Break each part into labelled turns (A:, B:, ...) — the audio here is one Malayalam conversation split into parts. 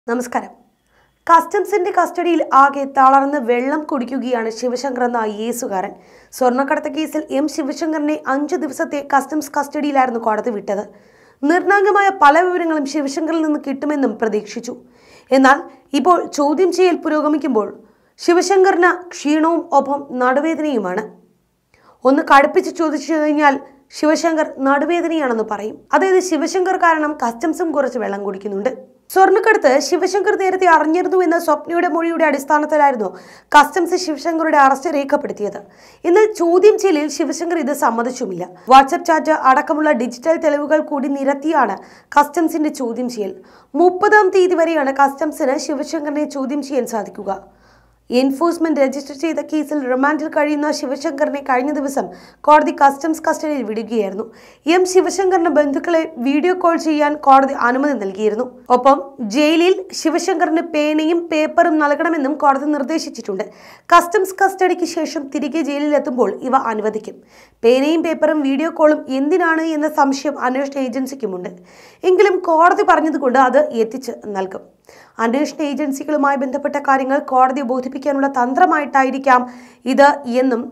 A: നമസ്കാരം. കസ്റ്റംസിന്റെ കസ്റ്റഡിയിൽ ആകെ തളർന്ന് വെള്ളം കുടിക്കുകയാണ് ശിവശങ്കർ എന്ന ഐഎഎസുകാരൻ. സ്വർണ്ണക്കടത്ത് കേസിൽ എം ശിവശങ്കറിനെ 5 ദിവസത്തെ കസ്റ്റംസ് കസ്റ്റഡിയിലായിരുന്നു കോടതി വിട്ടത്. നിർണായകമായ പല വിവരങ്ങളും ശിവശങ്കറിൽ നിന്ന് കിട്ടുമെന്നും പ്രതീക്ഷിച്ചു. എന്നാൽ ഇപ്പോൾ ചോദ്യം ചെയ്യൽ പുരോഗമിക്കുമ്പോൾ ശിവശങ്കറിന് ക്ഷീണവും ഒപ്പം നടുവേദനയുമാണ്. ഒന്ന് കടുപ്പിച്ച് ചോദിച്ചു കഴിഞ്ഞാൽ ശിവശങ്കർ നടുവേദനയാണെന്ന് പറയും. അതായത് ശിവശങ്കർ കാരണം കസ്റ്റംസും കുറച്ച് വെള്ളം കുടിക്കുന്നുണ്ട്. സ്വർണ്ണക്കടത്ത് ശിവശങ്കർ നേരത്തെ അറിഞ്ഞിരുന്നു എന്ന സ്വപ്നയുടെ മൊഴിയുടെ അടിസ്ഥാനത്തിലായിരുന്നു കസ്റ്റംസ് ശിവശങ്കറുടെ അറസ്റ്റ് രേഖപ്പെടുത്തിയത്. എന്നാൽ ചോദ്യം ചെയ്യലിൽ ശിവശങ്കർ ഇത് സമ്മതിച്ചുമില്ല. വാട്സ്ആപ്പ് ചാറ്റ് അടക്കമുള്ള ഡിജിറ്റൽ തെളിവുകൾ കൂടി നിരത്തിയാണ് കസ്റ്റംസിന്റെ ചോദ്യം ചെയ്യൽ. 30-ാം തീയതി വരെയാണ് കസ്റ്റംസിന് ശിവശങ്കറിനെ ചോദ്യം ചെയ്യാൻ സാധിക്കുക. എൻഫോഴ്സ്മെന്റ് രജിസ്റ്റർ ചെയ്ത കേസിൽ റിമാൻഡിൽ കഴിയുന്ന ശിവശങ്കറിനെ കഴിഞ്ഞ ദിവസം കോടതി കസ്റ്റംസ് കസ്റ്റഡിയിൽ വിടുകയായിരുന്നു. എം ശിവശങ്കറിന്റെ ബന്ധുക്കളെ വീഡിയോ കോൾ ചെയ്യാൻ കോടതി അനുമതി നൽകിയിരുന്നു. ഒപ്പം ജയിലിൽ ശിവശങ്കറിന് പേനയും പേപ്പറും നൽകണമെന്നും കോടതി നിർദ്ദേശിച്ചിട്ടുണ്ട്. കസ്റ്റംസ് കസ്റ്റഡിക്ക് ശേഷം തിരികെ ജയിലിലെത്തുമ്പോൾ ഇവ അനുവദിക്കും. പേനയും പേപ്പറും വീഡിയോ കോളും എന്തിനാണ് എന്ന സംശയം അന്വേഷണ ഏജൻസിക്കുമുണ്ട്. എങ്കിലും കോടതി പറഞ്ഞതുകൊണ്ട് അത് എത്തിച്ച് നൽകും. അന്വേഷണ ഏജൻസികളുമായി ബന്ധപ്പെട്ട കാര്യങ്ങൾ കോടതിയെ ബോധിപ്പിക്കാനുള്ള തന്ത്രമായിട്ടായിരിക്കാം ഇത് എന്നും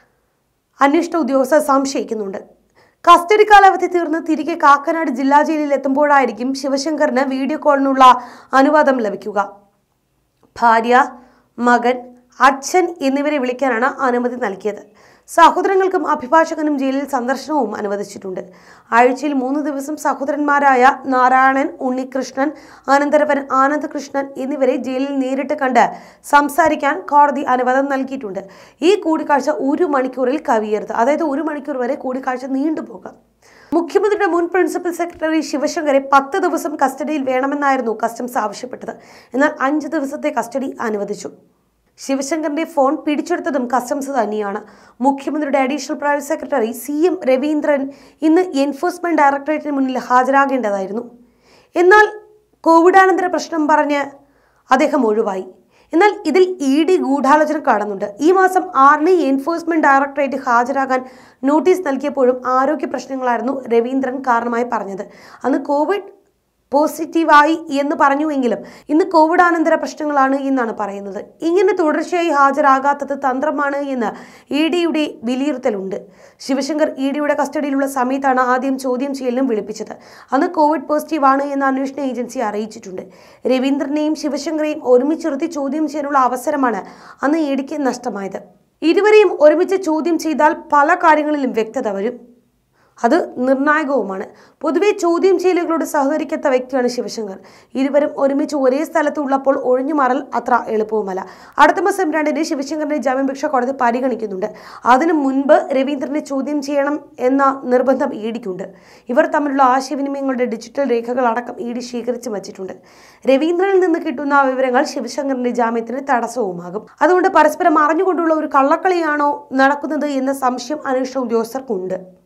A: അന്വേഷണ ഉദ്യോഗസ്ഥർ സംശയിക്കുന്നുണ്ട്. കസ്റ്റഡി കാലാവധി തീർന്ന് തിരികെ കാക്കനാട് ജില്ലാ ജയിലിൽ എത്തുമ്പോഴായിരിക്കും ശിവശങ്കറിന് വീഡിയോ കോളിനുള്ള അനുവാദം ലഭിക്കുക. ഭാര്യ, മകൻ, അച്ഛൻ എന്നിവരെ വിളിക്കാനാണ് അനുമതി നൽകിയത്. സഹോദരങ്ങൾക്കും അഭിഭാഷകനും ജയിലിൽ സന്ദർശനവും അനുവദിച്ചിട്ടുണ്ട്. ആഴ്ചയിൽ 3 ദിവസം സഹോദരന്മാരായ നാരായണൻ, ഉണ്ണികൃഷ്ണൻ, അനന്തരവൻ ആനന്ദകൃഷ്ണൻ എന്നിവരെ ജയിലിൽ നേരിട്ട് കണ്ട് സംസാരിക്കാൻ കോടതി അനുവാദം നൽകിയിട്ടുണ്ട്. ഈ കൂടിക്കാഴ്ച 1 മണിക്കൂറിൽ കവിയരുത്. അതായത് 1 മണിക്കൂർ വരെ കൂടിക്കാഴ്ച നീണ്ടുപോകാം. മുഖ്യമന്ത്രിയുടെ മുൻ പ്രിൻസിപ്പൽ സെക്രട്ടറി ശിവശങ്കറെ 10 ദിവസം കസ്റ്റഡിയിൽ വേണമെന്നായിരുന്നു കസ്റ്റംസ് ആവശ്യപ്പെട്ടത്. എന്നാൽ 5 ദിവസത്തെ കസ്റ്റഡി അനുവദിച്ചു. ശിവശങ്കറിന്റെ ഫോൺ പിടിച്ചെടുത്തതും കസ്റ്റംസ് തന്നെയാണ്. മുഖ്യമന്ത്രിയുടെ additional private secretary CM Raveendran ഇന്ന് എൻഫോഴ്സ്മെന്റ് ഡയറക്ടറേറ്റിന് മുന്നിൽ ഹാജരാകേണ്ടതായിരുന്നു. എന്നാൽ കോവിഡാനന്തര പ്രശ്നം പറഞ്ഞ് അദ്ദേഹം ഒഴിവായി. എന്നാൽ ഇതിൽ ED ഗൂഢാലോചന കാണുന്നുണ്ട്. ഈ മാസം 6-ന് എൻഫോഴ്സ്മെന്റ് ഡയറക്ടറേറ്റ് ഹാജരാകാൻ നോട്ടീസ് നൽകിയപ്പോഴും ആരോഗ്യ പ്രശ്നങ്ങളായിരുന്നു രവീന്ദ്രൻ കാരണമായി പറഞ്ഞത്. അന്ന് കോവിഡ് പോസിറ്റീവായി എന്ന് പറഞ്ഞുവെങ്കിലും ഇന്ന് കോവിഡാനന്തര പ്രശ്നങ്ങളാണ് എന്നാണ് പറയുന്നത്. ഇങ്ങനെ തുടർച്ചയായി ഹാജരാകാത്തത് തന്ത്രമാണ് എന്ന് EDയുടെ വിലയിരുത്തലുണ്ട്. ശിവശങ്കർ EDയുടെ കസ്റ്റഡിയിലുള്ള സമയത്താണ് ആദ്യം ചോദ്യം ചെയ്യലിനും വിളിപ്പിച്ചത്. അന്ന് കോവിഡ് പോസിറ്റീവാണ് എന്ന് അന്വേഷണ ഏജൻസി അറിയിച്ചിട്ടുണ്ട്. രവീന്ദ്രനെയും ശിവശങ്കറെയും ഒരുമിച്ചിരുത്തി ചോദ്യം ചെയ്യാനുള്ള അവസരമാണ് അന്ന് EDക്ക് നഷ്ടമായത്. ഇരുവരെയും ഒരുമിച്ച് ചോദ്യം ചെയ്താൽ പല കാര്യങ്ങളിലും വ്യക്തത വരും. അത് നിർണായകവുമാണ്. പൊതുവെ ചോദ്യം ചെയ്യലുകളോട് സഹകരിക്കാത്ത വ്യക്തിയാണ് ശിവശങ്കർ. ഇരുവരും ഒരുമിച്ച് ഒരേ സ്ഥലത്ത് ഉള്ളപ്പോൾ ഒഴിഞ്ഞുമാറൽ അത്ര എളുപ്പവുമല്ല. അടുത്ത മാസം 2-ന് ശിവശങ്കറിന്റെ ജാമ്യാപേക്ഷ കോടതി പരിഗണിക്കുന്നുണ്ട്. അതിനു മുൻപ് രവീന്ദ്രനെ ചോദ്യം ചെയ്യണം എന്ന നിർബന്ധം EDക്കുണ്ട്. ഇവർ തമ്മിലുള്ള ആശയവിനിമയങ്ങളുടെ ഡിജിറ്റൽ രേഖകൾ അടക്കം ED ശേഖരിച്ചു വച്ചിട്ടുണ്ട്. രവീന്ദ്രനിൽ നിന്ന് കിട്ടുന്ന വിവരങ്ങൾ ശിവശങ്കറിന്റെ ജാമ്യത്തിന് തടസ്സവുമാകും. അതുകൊണ്ട് പരസ്പരം അറിഞ്ഞുകൊണ്ടുള്ള ഒരു കള്ളക്കളിയാണോ നടക്കുന്നത് എന്ന സംശയം അന്വേഷണ ഉദ്യോഗസ്ഥർക്കുണ്ട്.